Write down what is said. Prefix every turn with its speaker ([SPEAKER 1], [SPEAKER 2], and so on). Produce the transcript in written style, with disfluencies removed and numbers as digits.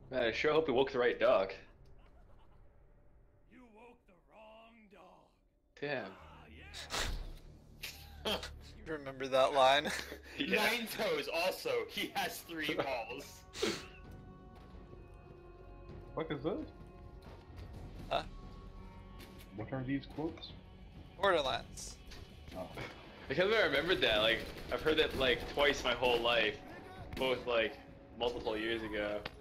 [SPEAKER 1] Man, I sure hope we woke the right dog.
[SPEAKER 2] You woke the wrong dog.
[SPEAKER 1] Damn.
[SPEAKER 3] You remember that line?
[SPEAKER 1] Yeah.
[SPEAKER 4] Nine Toes also, he has 3 balls.
[SPEAKER 5] What is this?
[SPEAKER 3] Huh?
[SPEAKER 5] What are these quotes?
[SPEAKER 3] Borderlands.
[SPEAKER 5] Oh.
[SPEAKER 1] Because I remembered that, like, I've heard that like twice my whole life, both like multiple years ago.